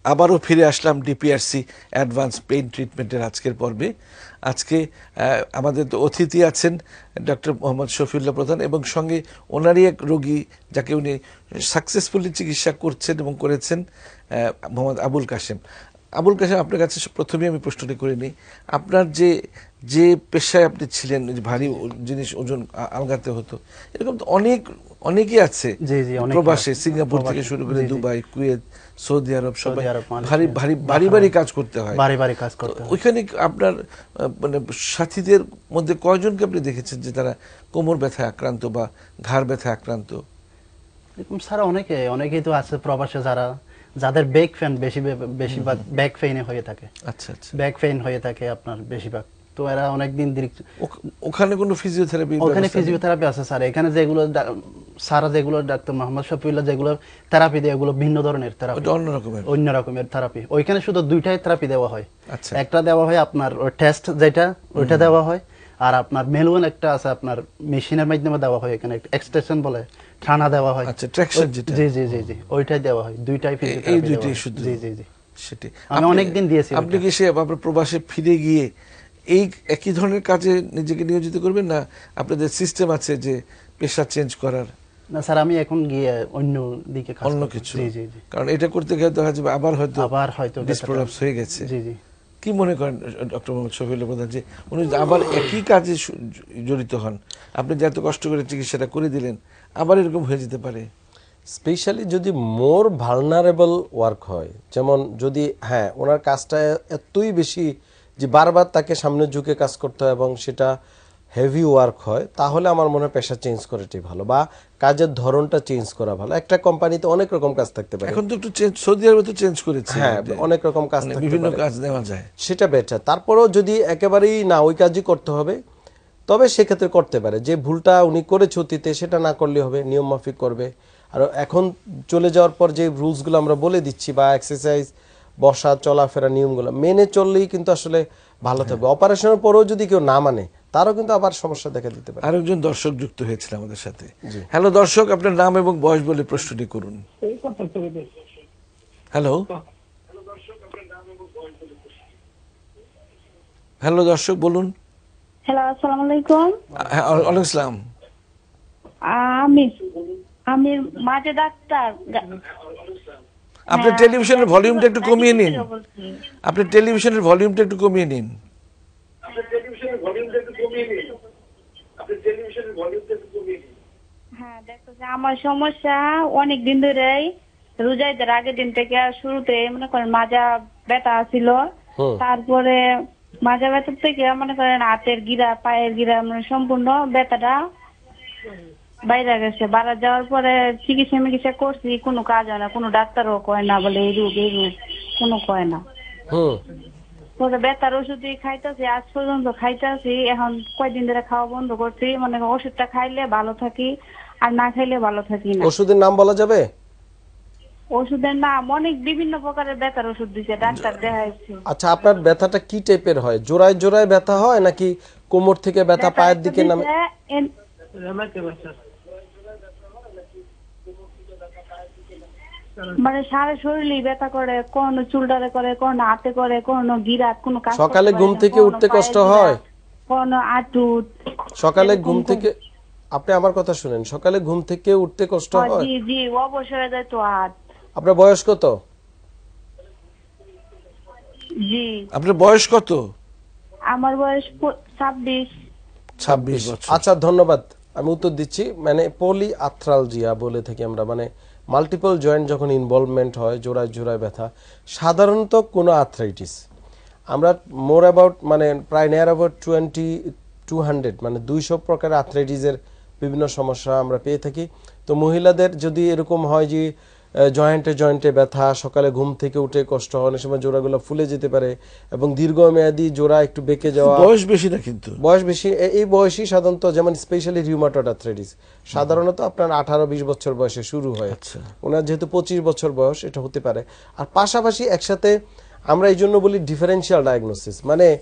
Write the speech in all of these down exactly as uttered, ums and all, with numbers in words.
আবারও ফিরে আসলাম DPRC advance pain ট্রিটমেন্টের আজকের পর্বে। আজকে আমাদের তো অতিথি আছেন ডক্টর মোহাম্মদ শফিউল্লাহ প্রধান এবং সঙ্গে ওনারই এক রোগী যাকে উনি সাকসেসফুলি চিকিৎসা করছেন এবং করেছেন, মোহাম্মদ আবুল কাশেম। আবুল কাশেম, আপনার কাছে প্রথমেই আমি প্রশ্নটি করে নিই, আপনার যে যে পেশায় আপনি ছিলেন, ভারী জিনিস ওজন আলগাতে হতো, এরকম তো অনেক অনেকেই আছে প্রবাসে, সিঙ্গাপুর থেকে শুরু করে দুবাই, কুয়েত, সৌদি আরব, সবাই ভারী ভারী ভারী ভারী কাজ করতে হয়। ভারী ভারী কাজ করতে হয়। ওইখানে আপনার মানে সাথীদের মধ্যে কয়জনকে আপনি দেখেছেন যে তারা কোমর ব্যথায় আক্রান্ত বা ঘাড় ব্যথায় আক্রান্ত? এরকম স্যার অনেকে অনেকেই তো আছে প্রবাসে যারা যাদের ব্যাক পেইন বেশি বেশিরভাগ ব্যাক পেইনে হয়ে থাকে। আচ্ছা আচ্ছা, ব্যাক পেইন হয়ে থাকে আপনার বেশিরভাগ। তো এরা অনেক দিন ওখানে কোনো ফিজিওথেরাপি? ওখানে ফিজিওথেরাপি আছে স্যার। এখানে যেগুলো সারা যেগুলো ডাক্তার মোহাম্মদ শফিউল্লাহ যেগুলো থেরাপি দেয় এগুলো ভিন্ন ধরনের থেরাপি, অন্য রকমের অন্য রকমের থেরাপি। ওইখানে শুধু দুইটাই থেরাপি দেওয়া হয়। আচ্ছা, একটা দেওয়া হয় আপনার টেস্ট যেটা ওইটা দেওয়া হয়, আর আপনার মেলুন একটা আছে আপনার মেশিনের মাধ্যমে দেওয়া হয়, এখানে এক্সটেনশন বলে টানা দেওয়া হয়। আচ্ছা, ট্রাকশন যেটা, জি জি জি জি ওইটাই দেওয়া হয়। দুইটাই ফিজিওথেরাপি, এই দুইটাই শুধু। জি জি জি সেটি আমি অনেক দিন দিয়েছি। আপনি কি সে আপনার প্রবাসে ফিরে গিয়ে এই একই ধরনের কাজে নিজেকে নিয়োজিত করবেন, না আপনাদের সিস্টেম আছে যে পেশা চেঞ্জ করার? না স্যার, আমি এখন গিয়ে অন্য দিকে কাজ অন্য কিছু, জি জি জি কারণ এটা করতে গিয়ে দেখা যাবে আবার হয়তো আবার হয়তো ডিসপ্রলাপস হয়ে গেছে। জি জি কি মনে করেন ডক্টর মোহাম্মদ শফিউল্লাহ প্রধান যে উনি আবার একই কাজে জড়িত হন, আপনি যে এত কষ্ট করে চিকিৎসাটা করে দিলেন, আবার এরকম হয়ে যেতে পারে? স্পেশালি যদি মোর ভালনারেবল ওয়ার্ক হয়, যেমন যদি হ্যাঁ ওনার কাজটা এতই বেশি যে বারবার তাকে সামনে ঝুঁকে কাজ করতে হয় এবং সেটা হেভি ওয়ার্ক হয়, তাহলে আমার মনে হয় পেশা চেঞ্জ করাটাই ভালো বা কাজের ধরনটা চেঞ্জ করা ভালো। একটা কোম্পানিতে অনেক রকম কাজ থাকতে পারে, এখন তো একটু চেঞ্জ, সৌদি আরবে তো চেঞ্জ করেছে, হ্যাঁ অনেক রকম কাজ থাকতে পারে, বিভিন্ন কাজ নেওয়া যায়, সেটা বেটার। তারপরেও যদি একেবারেই না ওই কাজই করতে হবে, তবে সেক্ষেত্রে করতে পারে। যে ভুলটা উনি করেছে অতীতে সেটা না করলে হবে, নিয়ম মাফিক করবে। আর এখন চলে যাওয়ার পর যে রুলসগুলো আমরা বলে দিচ্ছি বা এক্সারসাইজ, বসা, চলাফেরা নিয়মগুলো মেনে চললেই কিন্তু আসলে ভালো থাকবে। অপারেশনের পরেও যদি কেউ না মানে, তারও কিন্তু আবার সমস্যা দেখা দিতে পারে। আরেকজন দর্শক যুক্ত হয়েছিল আমাদের সাথে। হ্যালো দর্শক, আপনার নাম এবং বয়স বলে প্রশ্নটি করুন। হ্যালো হ্যালো দর্শক বলুন। হ্যালো, আসসালামু আলাইকুম। ওয়ালাইকুম আসসালাম। আমি আমি মাঝে ডাক্তার। আপনি টেলিভিশনের ভলিউমটা একটু কমিয়ে নিন, আপনি টেলিভিশনের ভলিউমটা একটু কমিয়ে নিন। হ্যাঁ দেখো, আমার সমস্যা অনেক দিন ধরেই, রোজাইদের আগের দিন থেকে শুরুতে মনে করেন মাজা ব্যথা ছিল, তারপরে মাজা ব্যথা থেকে মনে করেন হাতের গিরা, পায়ের গিরা, মানে সম্পূর্ণ ব্যথাটা বাইরে গেছে। বাড়া যাওয়ার পরে চিকিৎসা মিকিৎসা করছি, কোনো কাজ হয় না, কোনো ডাক্তারও কয় না, বলে এই রোগ এই রোগ কোনো কয় না। পরে ব্যথার ওষুধই খাইতেছি, আজ পর্যন্ত খাইতেছি। এখন কয়দিন ধরে খাওয়া বন্ধ করছি, মানে ওষুধটা খাইলে ভালো থাকি আর না খাইলে ভালো থাকি না। ওষুধের নাম বলা যাবে? ওষুধের নাম অনেক বিভিন্ন প্রকারের ব্যথার ওষুধ দিছে, ডাক্তার দেখাইছি। আচ্ছা, আপনার ব্যথাটা কি টাইপের হয়? জোড়ায় জোড়ায় ব্যথা হয় নাকি কোমর থেকে ব্যথা পায়ের দিকে নামে? মানে সারা শরীরই ব্যথা করে, কোন চুলটারে করে, কোন হাতে করে, কোন গিরাত, কোন কাজ। সকালে ঘুম থেকে উঠতে কষ্ট হয়? কোন আটুত। সকালে ঘুম থেকে, আপনি আমার কথা শুনেন, সকালে ঘুম থেকে উঠতে কষ্ট হয়? জি জি অবশ্যই যায় তো। হাত। আপনার বয়স কত? জি। আপনার বয়স কত? আমার বয়স ছাব্বিশ। ছাব্বিশ বছর। আচ্ছা ধন্যবাদ, আমি উত্তর দিচ্ছি। মানে পলি আর্থ্রালজিয়া বলে থাকি আমরা, মানে মাল্টিপল জয়েন্ট যখন ইনভলভমেন্ট হয়, জোড়ায় জোড়ায় ব্যথা, সাধারণত কোনো আর্থ্রাইটিস। আমরা মোর অ্যাবাউট মানে প্রায় near about twenty two hundred মানে দুইশো প্রকার আর্থ্রাইটিসের বিভিন্ন সমস্যা আমরা পেয়ে থাকি। তো মহিলাদের যদি এরকম হয় যে জয়েন্টে জয়েন্টে ব্যথা, সকালে ঘুম থেকে উঠে কষ্ট হয়, অনেক সময় জোড়াগুলো ফুলে যেতে পারে এবং দীর্ঘমেয়াদী জোড়া একটু বেঁকে যাওয়া। বয়স বেশি না কিন্তু, বয়স বেশি, এই বয়সই সাধারণত, যেমন স্পেশালি রিউমাটয়েড আর্থ্রাইটিস সাধারণত আপনার আঠারো বিশ বছর বয়সে শুরু হয়। ওনার যেহেতু পঁচিশ বছর বয়স, এটা হতে পারে। আর পাশাপাশি একসাথে আমরা এই জন্য বলি ডিফারেন্সিয়াল ডায়াগনোসিস, মানে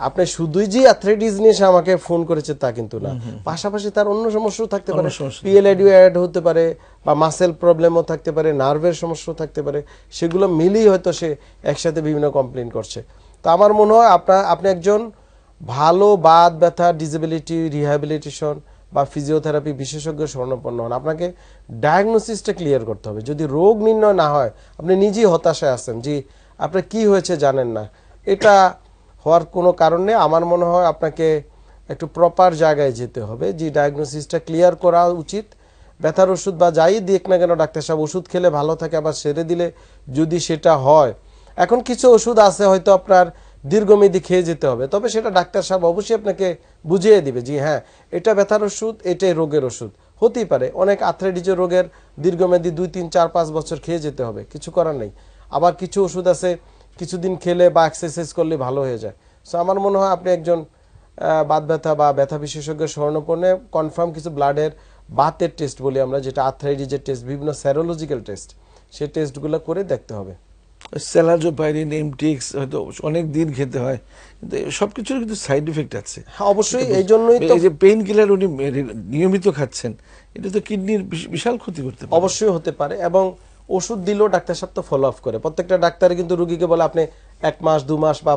আপনি শুধুই যে আর্থ্রাইটিস নিয়ে সে আমাকে ফোন করেছে তা কিন্তু না, পাশাপাশি তার অন্য সমস্যাও থাকতে পারে, পিএলআইডি অ্যাড হতে পারে বা মাসেল প্রবলেমও থাকতে পারে, নার্ভের সমস্যাও থাকতে পারে, সেগুলো মিলিয়ে হয়তো সে একসাথে বিভিন্ন কমপ্লেইন করছে। তো আমার মনে হয় আপনার আপনি একজন ভালো বাত ব্যথা ডিসেবিলিটি রিহ্যাবিলিটেশন বা ফিজিওথেরাপি বিশেষজ্ঞ শরণাপন্ন হন। আপনাকে ডায়াগনোসিসটা ক্লিয়ার করতে হবে। যদি রোগ নির্ণয় না হয়, আপনি নিজেই হতাশায় আছেন যে আপনার কি হয়েছে জানেন না, এটা হওয়ার কোনো কারণ নেই। আমার মনে হয় আপনাকে একটু প্রপার জায়গায় যেতে হবে, যে ডায়াগনোসিসটা ক্লিয়ার করা উচিত। ব্যথার ওষুধ বা যাই দিক না কেন ডাক্তার সাহেব, ওষুধ খেলে ভালো থাকে, আবার সেরে দিলে যদি সেটা হয়, এখন কিছু ওষুধ আছে হয়তো আপনার দীর্ঘমেয়াদী খেয়ে যেতে হবে, তবে সেটা ডাক্তার সাহেব অবশ্যই আপনাকে বুঝিয়ে দিবে যে হ্যাঁ এটা ব্যথার ওষুধ, এটাই রোগের ওষুধ। হতেই পারে অনেক আর্থ্রাইটিসের রোগের দীর্ঘমেয়াদী দুই তিন চার পাঁচ বছর খেয়ে যেতে হবে, কিছু করার নেই। আবার কিছু ওষুধ আছে কিছুদিন খেলে বা এক্সারসাইজ করলে ভালো হয়ে যায়। সো আমার মনে হয় আপনি একজন বাত ব্যথা বা ব্যথা বিশেষজ্ঞের শরণাপন্নে কনফার্ম কিছু ব্লাডের বাতের টেস্ট বলি আমরা, যেটা আর্থ্রাইটিসের টেস্ট, বিভিন্ন সেরোলজিক্যাল টেস্ট, সেই টেস্টগুলো করে দেখতে হবে। স্যালাজোপাইরিন এমটিএক্স হয়তো অনেক দিন খেতে হয়, কিন্তু সবকিছুর কিন্তু সাইড এফেক্ট আছে। হ্যাঁ অবশ্যই, এই জন্যই তো এই যে পেইন কিলার উনি নিয়মিত খাচ্ছেন, এটা তো কিডনির বিশাল ক্ষতি করতে পারে। অবশ্যই হতে পারে, এবং ওষুধ দিলেও ডাক্তার সাহেব তো ফলো আপ করে। প্রত্যেকটা ডাক্তার কিন্তু রুগীকে বলে আপনি এক মাস দু মাস বা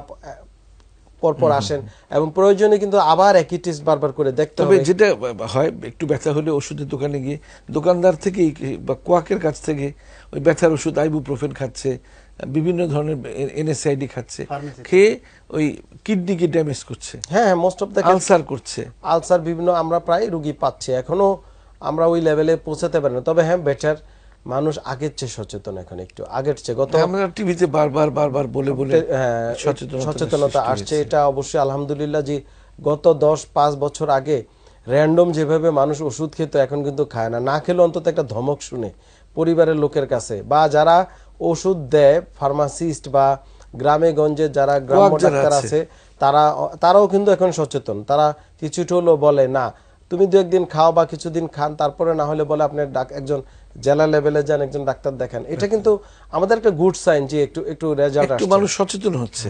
পরপর আসেন, এবং প্রয়োজনে কিন্তু আবার একই টেস্ট বারবার করে দেখতে হবে। তবে যেটা হয়, একটু ব্যথা হলে ওষুধের দোকানে গিয়ে দোকানদার থেকে বা কোয়াকের কাছ থেকে ওই ব্যথার ওষুধ আইবুপ্রোফেন খাচ্ছে, বিভিন্ন ধরনের এনএসআইডি খাচ্ছে, খেয়ে ওই কিডনিকে ড্যামেজ করছে। হ্যাঁ মোস্ট অফ দ্য আলসার করছে, আলসার বিভিন্ন আমরা প্রায় রুগী পাচ্ছি। এখনো আমরা ওই লেভেলে পৌঁছাতে পারি না, তবে হ্যাঁ বেটার, মানুষ আগের চেয়ে সচেতন, এখন একটু আগের চেয়ে। গত আমরা টিভিতে বারবার বারবার বলে বলে সচেতনতা আসছে, এটা অবশ্যই আলহামদুলিল্লাহ। যে গত দশ পাঁচ বছর আগে র্যান্ডম যেভাবে মানুষ ওষুধ খেত, এখন কিন্তু খায় না, না খেলে অন্তত একটা ধমক শুনে পরিবারের লোকের কাছে, বা যারা ওষুধ দেয় ফার্মাসিস্ট বা গ্রামে গঞ্জে যারা গ্রাম্য ডাক্তার আছে, তারা তারাও কিন্তু এখন সচেতন। তারা কিছুটা হলেও বলে না তুমি দু একদিন খাও বা কিছুদিন খান, তারপরে না হলে বলে আপনি একজন জেলা লেভেলে যান, একজন ডাক্তার দেখান। এটা কিন্তু আমাদের একটা গুড সাইন যে একটু একটু রেজাল্ট আসছে, একটু মানুষ সচেতন হচ্ছে।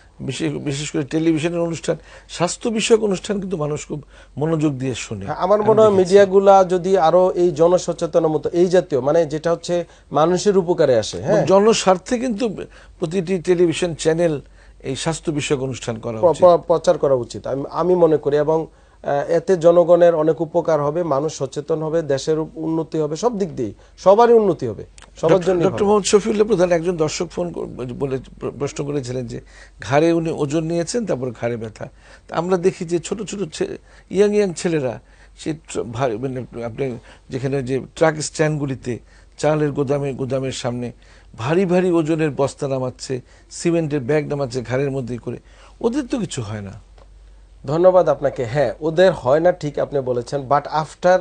বিশেষ করে টেলিভিশনের অনুষ্ঠান, স্বাস্থ্য বিষয়ক অনুষ্ঠান কিন্তু মানুষ খুব মনোযোগ দিয়ে শুনে। আমার মনে হয় মিডিয়াগুলা যদি আরো এই জনসচেতনের মতো এই জাতীয়, মানে যেটা হচ্ছে মানুষের উপকারে আসে, হ্যাঁ জনস্বার্থে কিন্তু প্রতিটি টেলিভিশন চ্যানেল এই স্বাস্থ্য বিষয়ক অনুষ্ঠান করা উচিত, প্রচার করা উচিত আমি মনে করি। এবং এতে জনগণের অনেক উপকার হবে, মানুষ সচেতন হবে, দেশের উন্নতি হবে, সব দিক দিয়ে সবারই উন্নতি হবে, সবার জন্য। ডক্টর মোহাম্মদ শফিউল্লাহ প্রধান, একজন দর্শক ফোন বলে প্রশ্ন করেছিলেন যে ঘাড়ে উনি ওজন নিয়েছেন, তারপর ঘাড়ে ব্যথা। আমরা দেখি যে ছোট ছোট ইয়াং ইয়াং ছেলেরা সে মানে আপনি যেখানে যে ট্রাক স্ট্যান্ডগুলিতে চালের গোদামে গোদামের সামনে ভারী ভারী ওজনের বস্তা নামাচ্ছে, সিমেন্টের ব্যাগ নামাচ্ছে ঘাড়ের মধ্যে করে, ওদের তো কিছু হয় না। ধন্যবাদ আপনাকে। হ্যাঁ ওদের হয় না ঠিক আপনি বলেছেন, বাট আফটার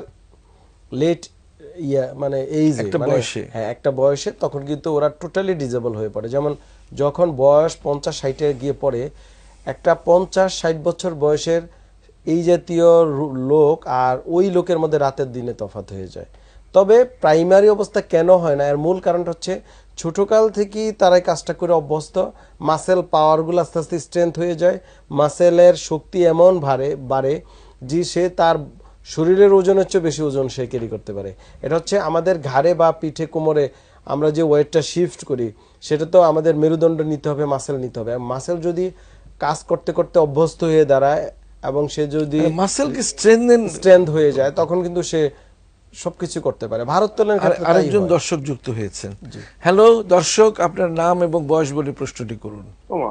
লেট ইয়া মানে এই একটা বয়সে, হ্যাঁ একটা বয়সে তখন কিন্তু ওরা টোটালি ডিজেবল হয়ে পড়ে। যেমন যখন বয়স পঞ্চাশ ষাটে গিয়ে পড়ে, একটা পঞ্চাশ ষাট বছর বয়সের এই জাতীয় লোক আর ওই লোকের মধ্যে রাতের দিনে তফাৎ হয়ে যায়। তবে প্রাইমারি অবস্থা কেন হয় না, এর মূল কারণটা হচ্ছে ছোটকাল থেকেই তারাই কাজটা করে অভ্যস্ত, মাসেল পাওয়ারগুলো আস্তে আস্তে স্ট্রেংথ হয়ে যায়, মাসেলের শক্তি এমন ভারে বাড়ে যে সে তার শরীরের ওজনের চেয়ে বেশি ওজন সে ক্যারি করতে পারে। এটা হচ্ছে আমাদের ঘাড়ে বা পিঠে কোমরে আমরা যে ওয়েটটা শিফট করি, সেটা তো আমাদের মেরুদণ্ড নিতে হবে, মাসেল নিতে হবে। মাসেল যদি কাজ করতে করতে অভ্যস্ত হয়ে দাঁড়ায় এবং সে যদি মাসেলকে স্ট্রেংথেন স্ট্রেংথ হয়ে যায়, তখন কিন্তু সে সবকিছু করতে পারে। ভারোত্তোলনের ক্ষেত্রে আরেকজন দর্শক যুক্ত হয়েছেন। হ্যালো দর্শক, আপনার নাম এবং বয়স বলে প্রশ্নটি করুন।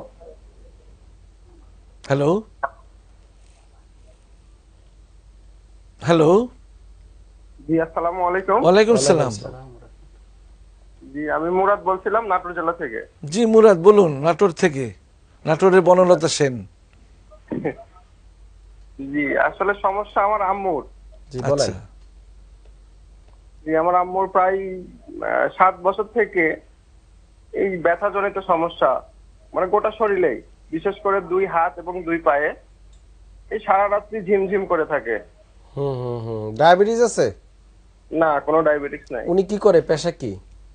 হ্যালো হ্যালো জি আসসালামু আলাইকুম। ওয়ালাইকুম সালাম। জি আমি মুরাদ বলছিলাম নাটোর জেলা থেকে। জি মুরাদ বলুন, নাটোর থেকে, নাটোরের বনলতা সেন। জি আসলে সমস্যা আমার আম্মুর। জি বলেন। জি আমার আম্মুর প্রায় সাত বছর থেকে এই ব্যথাজনিত সমস্যা, মানে গোটা শরীরেই, বিশেষ করে দুই হাত এবং দুই পায়ে এই সারা রাত্রি ঝিমঝিম করে থাকে। হুম হুম হুম ডায়াবেটিস আছে? না কোনো ডায়াবেটিস নাই। উনি কি করে, পেশা কি?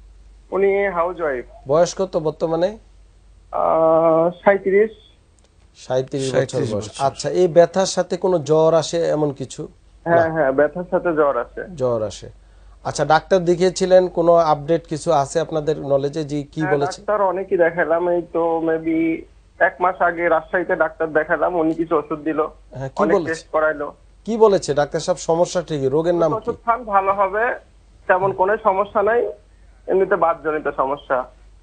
উনি হাউস ওয়াইফ। বয়স কত বর্তমানে? সাঁইত্রিশ। সাঁইত্রিশ বছর সাঁইত্রিশ বয়স। বছর। আচ্ছা, এই ব্যথার সাথে কোনো জ্বর আসে এমন কিছু? হ্যাঁ হ্যাঁ, ব্যথার সাথে জ্বর আছে। জ্বর আসে। আচ্ছা, ডাক্তার দেখিয়েছিলেন, কোনো আপডেট কিছু আছে আপনাদের নলেজে যে কি হ্যাঁ, বলেছে? ডাক্তার অনেকই দেখালাম, এই তো মেবি এক মাস আগে রাজশাহীতে ডাক্তার দেখালাম, উনি কিছু ওষুধ দিল, হ্যাঁ, কি অনেক বলেছে? টেস্ট করাইলো। কি বলেছে ডাক্তার সাহেব? সমস্যা ঠিক, রোগের নাম কি? ওষুধ খান ভালো হবে, তেমন কোনো সমস্যা নাই, এমনিতে বাতজনিত সমস্যা।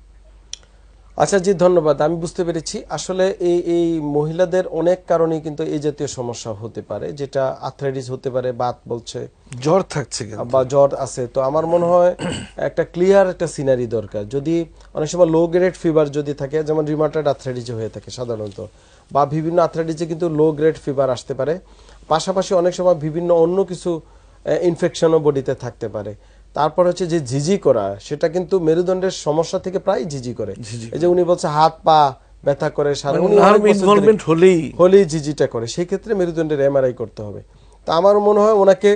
আচ্ছা জি, ধন্যবাদ। আমি বুঝতে পেরেছি। আসলে এই এই মহিলাদের অনেক কারণেই কিন্তু এই জাতীয় সমস্যা হতে পারে, যেটা আর্থ্রাইটিস হতে পারে, বাত বলছে, জ্বর থাকছে কিন্তু। বা জ্বর আছে। তো আমার মনে হয় একটা ক্লিয়ার একটা সিনারি দরকার। যদি অনেক সময় লো গ্রেড ফিভার যদি থাকে, যেমন রিমাটয়েড আর্থ্রাইটিস হয়ে থাকে সাধারণত, বা বিভিন্ন আর্থ্রাইটিসে কিন্তু লো গ্রেড ফিভার আসতে পারে, পাশাপাশি অনেক সময় বিভিন্ন অন্য কিছু ইনফেকশনও বডিতে থাকতে পারে। তারপর হচ্ছে যে ঝিঝি করা, সেটা কিন্তু মেরুদণ্ডের সমস্যা থেকে প্রায় ঝিঝি করে। এই যে উনি বলছে হাত পা ব্যথা করে, সারা উনি অনেক বছর ধরে- ইনভলভমেন্ট হলেই হলেই ঝিঝিটা করে, সেই ক্ষেত্রে মেরুদণ্ডের এমআরআই করতে হবে। তো আমার মনে হয় ওনাকে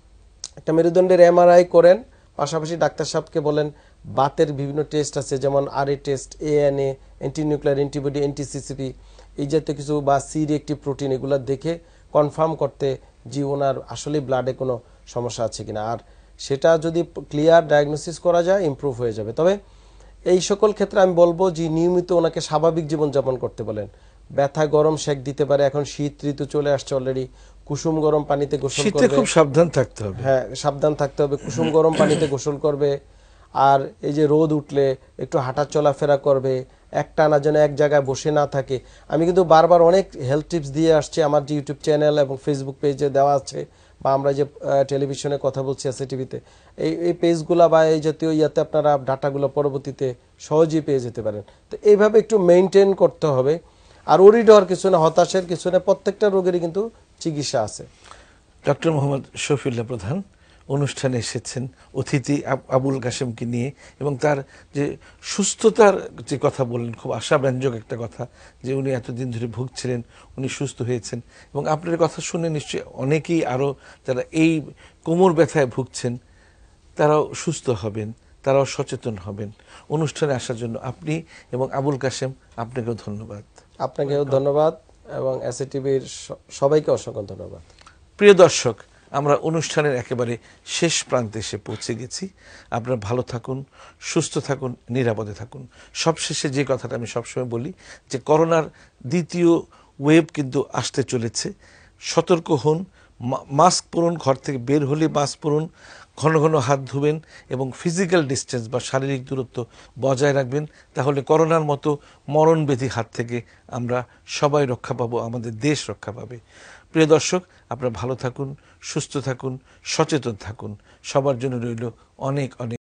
একটা মেরুদণ্ডের এমআরআই করেন, পাশাপাশি ডাক্তার সাহেবকে বলেন বাতের বিভিন্ন টেস্ট আছে, যেমন RA test, ANA, anti nuclear antibody, anti CCP, এই জাতীয় কিছু, বা সি রিঅ্যাক্টিভ প্রোটিন, এগুলো দেখে কনফার্ম করতে যে ওনার আসলে ব্লাডে কোনো সমস্যা আছে কিনা। আর সেটা যদি ক্লিয়ার ডায়াগনোসিস করা যায়, ইমপ্রুভ হয়ে যাবে। তবে এই সকল ক্ষেত্রে আমি বলবো যে নিয়মিত ওনাকে স্বাভাবিক জীবনযাপন করতে বলেন। ব্যথা গরম সেক দিতে পারে, এখন শীত ঋতু চলে আসছে অলরেডি, কুসুম গরম পানিতে গোসল শীতে করবে। খুব সাবধান থাকতে হবে। হ্যাঁ, সাবধান থাকতে হবে, কুসুম গরম পানিতে গোসল করবে। আর এই যে রোদ উঠলে একটু হাঁটা চলাফেরা করবে, একটানা যেন এক জায়গায় বসে না থাকে। আমি কিন্তু বারবার অনেক হেলথ টিপস দিয়ে আসছি, আমার যে ইউটিউব চ্যানেল এবং ফেসবুক পেজে দেওয়া আছে, বা আমরা যে টেলিভিশনে কথা বলছি এস টিভিতে, এই এই পেজগুলো বা এই জাতীয় ইয়াতে আপনারা ডাটাগুলো পরবর্তীতে সহজেই পেয়ে যেতে পারেন। তো এইভাবে একটু মেনটেন করতে হবে। আর ওরিড হওয়ার কিছু না, হতাশের কিছু না, প্রত্যেকটা রোগেরই কিন্তু চিকিৎসা আছে। ডক্টর মোহাম্মদ শফিউল্লাহ প্রধান অনুষ্ঠানে এসেছেন অতিথি আব- আবুল কাশেমকে নিয়ে, এবং তার যে সুস্থতার যে কথা বললেন, খুব আশাব্যঞ্জক একটা কথা, যে উনি এতদিন ধরে ভুগছিলেন, উনি সুস্থ হয়েছেন। এবং আপনার কথা শুনে নিশ্চয়ই অনেকেই আরও যারা এই কোমর ব্যথায় ভুগছেন তারাও সুস্থ হবেন, তারাও সচেতন হবেন। অনুষ্ঠানে আসার জন্য আপনি এবং আবুল কাশেম, আপনাকেও ধন্যবাদ। আপনাকেও ধন্যবাদ, এবং এস টিভির সবাইকে অসংখ্য ধন্যবাদ। প্রিয় দর্শক, আমরা অনুষ্ঠানের একেবারে শেষ প্রান্তে এসে পৌঁছে গেছি। আপনারা ভালো থাকুন, সুস্থ থাকুন, নিরাপদে থাকুন। সবশেষে যে কথাটা আমি সবসময় বলি, যে করোনার দ্বিতীয় ওয়েভ কিন্তু আসতে চলেছে। সতর্ক হন, মা- মাস্ক পরুন, ঘর থেকে বের হলে মাস্ক পরুন, ঘন ঘন হাত ধুবেন, এবং ফিজিক্যাল ডিস্টেন্স বা শারীরিক দূরত্ব বজায় রাখবেন। তাহলে করোনার মতো মরণব্যাধি হাত থেকে আমরা সবাই রক্ষা পাবো, আমাদের দেশ রক্ষা পাবে। প্রিয় দর্শক, আপনারা ভালো থাকুন, সুস্থ থাকুন, সচেতন থাকুন। সবার জন্য রইল অনেক অনেক